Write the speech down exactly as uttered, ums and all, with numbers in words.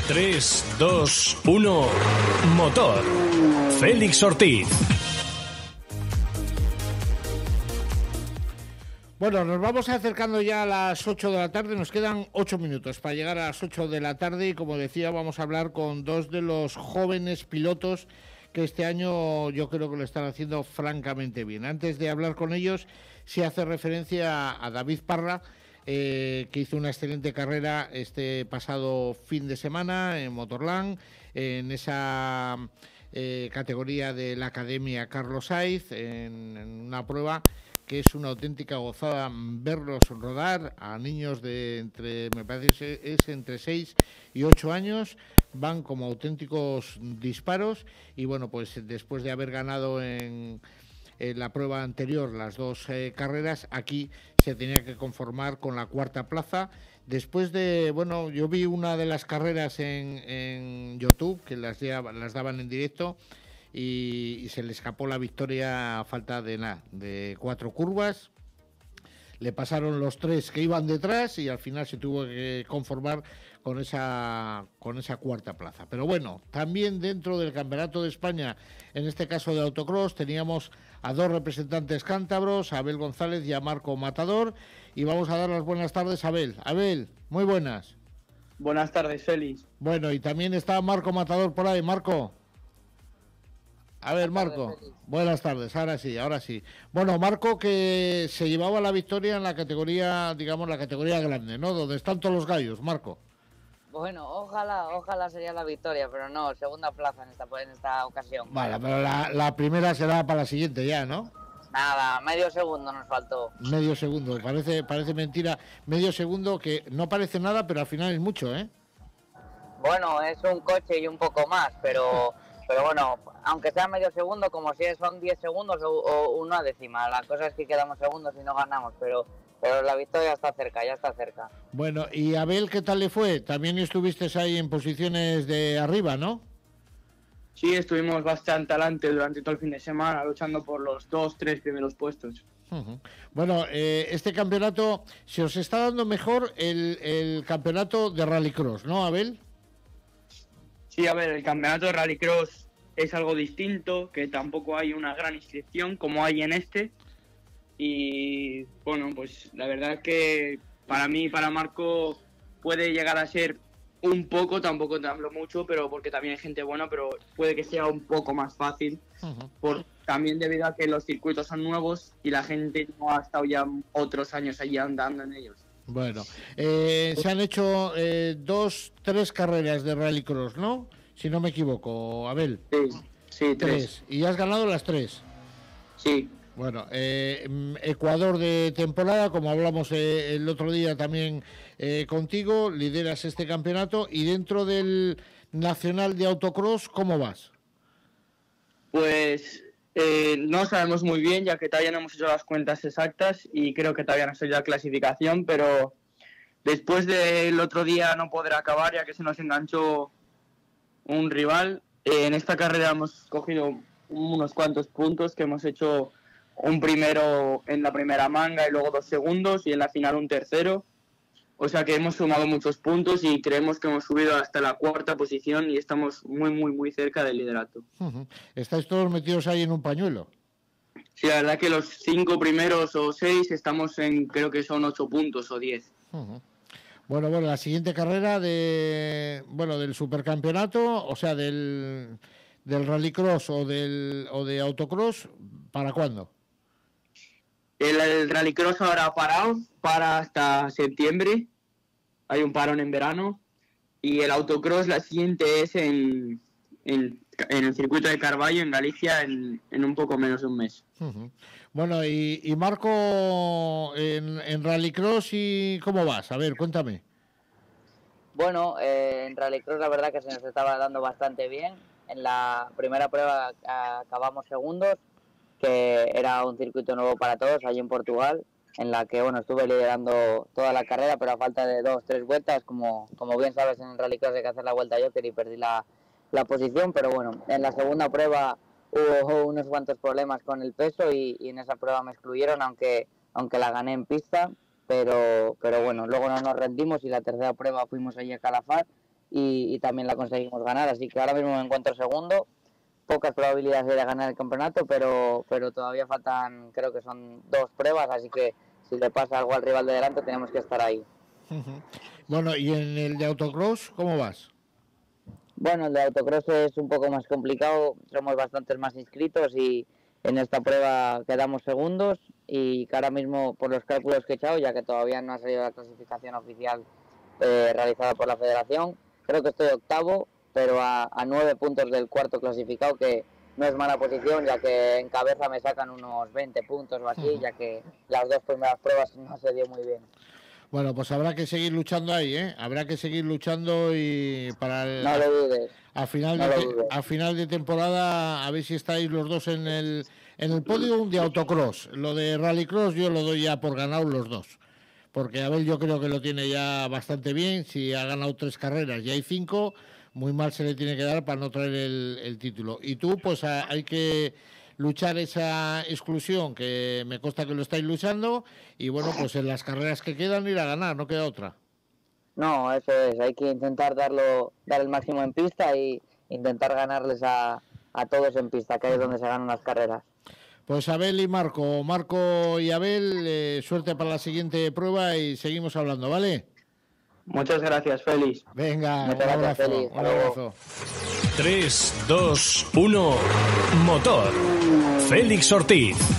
tres, dos, uno, motor. Félix Ortiz. Bueno, nos vamos acercando ya a las ocho de la tarde, nos quedan ocho minutos para llegar a las ocho de la tarde y como decía vamos a hablar con dos de los jóvenes pilotos que este año yo creo que lo están haciendo francamente bien. Antes de hablar con ellos, se hace referencia a David Parra, eh, que hizo una excelente carrera este pasado fin de semana en Motorland, en esa eh, categoría de la Academia Carlos Sainz, en, en una prueba que es una auténtica gozada verlos rodar a niños de entre, me parece es entre seis y ocho años, van como auténticos disparos y bueno, pues después de haber ganado en, en la prueba anterior las dos eh, carreras, aquí se tenía que conformar con la cuarta plaza. Después de, bueno, yo vi una de las carreras en, en YouTube, que las, las daban en directo, Y, y se le escapó la victoria a falta de nada, de cuatro curvas. Le pasaron los tres que iban detrás y al final se tuvo que conformar con esa con esa cuarta plaza. Pero bueno, también dentro del Campeonato de España, en este caso de autocross, teníamos a dos representantes cántabros, a Abel González y a Marco Matador, y vamos a dar las buenas tardes a Abel. Abel, muy buenas. Buenas tardes, Félix. Bueno, y también está Marco Matador por ahí. Marco. A ver, Marco, buenas tardes, ahora sí, ahora sí. Bueno, Marco, que se llevaba la victoria en la categoría, digamos, la categoría grande, ¿no? Donde están todos los gallos, Marco. Bueno, ojalá, ojalá sería la victoria, pero no, segunda plaza en esta, en esta ocasión. Vale, pero la, la primera será para la siguiente ya, ¿no? Nada, medio segundo nos faltó. Medio segundo, parece, parece mentira, medio segundo que no parece nada, pero al final es mucho, ¿eh? Bueno, es un coche y un poco más, pero... Pero bueno, aunque sea medio segundo, como si son diez segundos o, o una décima. La cosa es que quedamos segundos y no ganamos, pero, pero la victoria está cerca, ya está cerca. Bueno, y Abel, ¿qué tal le fue? También estuviste ahí en posiciones de arriba, ¿no? Sí, estuvimos bastante adelante durante todo el fin de semana, luchando por los dos, tres primeros puestos. Uh-huh. Bueno, eh, este campeonato, se os está dando mejor el, el campeonato de Rallycross, ¿no, Abel? Sí, a ver, el campeonato de Rallycross es algo distinto, que tampoco hay una gran inscripción como hay en este. Y bueno, pues la verdad es que para mí, para Marco, puede llegar a ser un poco, tampoco te hablo mucho, pero porque también hay gente buena, pero puede que sea un poco más fácil, uh-huh. por, también debido a que los circuitos son nuevos y la gente no ha estado ya otros años allí andando en ellos. Bueno, eh, se han hecho eh, dos, tres carreras de Rallycross, ¿no? Si no me equivoco, Abel. Sí, sí, tres. tres. Y has ganado las tres. Sí. Bueno, eh, Ecuador de temporada, como hablamos eh, el otro día también eh, contigo, lideras este campeonato. Y dentro del Nacional de Autocross, ¿cómo vas? Pues... Eh, no sabemos muy bien, ya que todavía no hemos hecho las cuentas exactas y creo que todavía no estoy la clasificación, pero después del otro día no poder acabar, ya que se nos enganchó un rival, eh, en esta carrera hemos cogido unos cuantos puntos, que hemos hecho un primero en la primera manga y luego dos segundos y en la final un tercero. O sea que hemos sumado muchos puntos y creemos que hemos subido hasta la cuarta posición y estamos muy, muy, muy cerca del liderato. Uh-huh. ¿Estáis todos metidos ahí en un pañuelo? Sí, la verdad que los cinco primeros o seis estamos en, creo que son ocho puntos o diez. Uh-huh. Bueno, bueno, la siguiente carrera de, bueno, del supercampeonato, o sea, del, del Rallycross o del o de Autocross, ¿para cuándo? El, el Rallycross ahora ha parado, para hasta septiembre, hay un parón en verano, y el Autocross la siguiente es en, en, en el circuito de Carballo, en Galicia, en, en un poco menos de un mes. Uh-huh. Bueno, y, y Marco, en, en Rallycross, ¿y cómo vas? A ver, cuéntame. Bueno, eh, en Rallycross la verdad que se nos estaba dando bastante bien. En la primera prueba acabamos segundos, que era un circuito nuevo para todos, allí en Portugal, en la que bueno estuve liderando toda la carrera, pero a falta de dos, tres vueltas, como, como bien sabes, en el Rallycross hay que hacer la vuelta Joker y perdí la, la posición, pero bueno, en la segunda prueba hubo unos cuantos problemas con el peso y, y en esa prueba me excluyeron, aunque, aunque la gané en pista, pero, pero bueno, luego no nos rendimos y la tercera prueba fuimos allí a Calafat y, y también la conseguimos ganar, así que ahora mismo me encuentro segundo, pocas probabilidades de ganar el campeonato, pero, pero todavía faltan, creo que son dos pruebas, así que si le pasa algo al rival de delante tenemos que estar ahí. Bueno, ¿y en el de autocross cómo vas? Bueno, el de autocross es un poco más complicado, somos bastantes más inscritos y en esta prueba quedamos segundos y que ahora mismo por los cálculos que he echado, ya que todavía no ha salido la clasificación oficial eh, realizada por la federación, creo que estoy octavo, pero a, a nueve puntos del cuarto clasificado, que no es mala posición, ya que en cabeza me sacan unos veinte puntos o así, uh-huh. ya que las dos primeras pruebas no se dio muy bien. Bueno, pues habrá que seguir luchando ahí, ¿eh? Habrá que seguir luchando y para el, no lo dudes. A final, no de, lo dudes. a final de temporada, a ver si estáis los dos en el en el podio de autocross. Lo de rallycross yo lo doy ya por ganado los dos. Porque Abel yo creo que lo tiene ya bastante bien. Si ha ganado tres carreras y hay cinco, muy mal se le tiene que dar para no traer el, el título. Y tú, pues a, hay que luchar esa exclusión, que me consta que lo estáis luchando, y bueno, pues en las carreras que quedan ir a ganar, no queda otra. No, eso es, hay que intentar darlo, dar el máximo en pista y intentar ganarles a, a todos en pista, que es donde se ganan las carreras. Pues Abel y Marco, Marco y Abel, eh, suerte para la siguiente prueba y seguimos hablando, ¿vale? Muchas gracias, Félix. Venga, Muchas un gracias, abrazo, Félix. un abrazo. tres, dos, uno, motor. Félix Ortiz.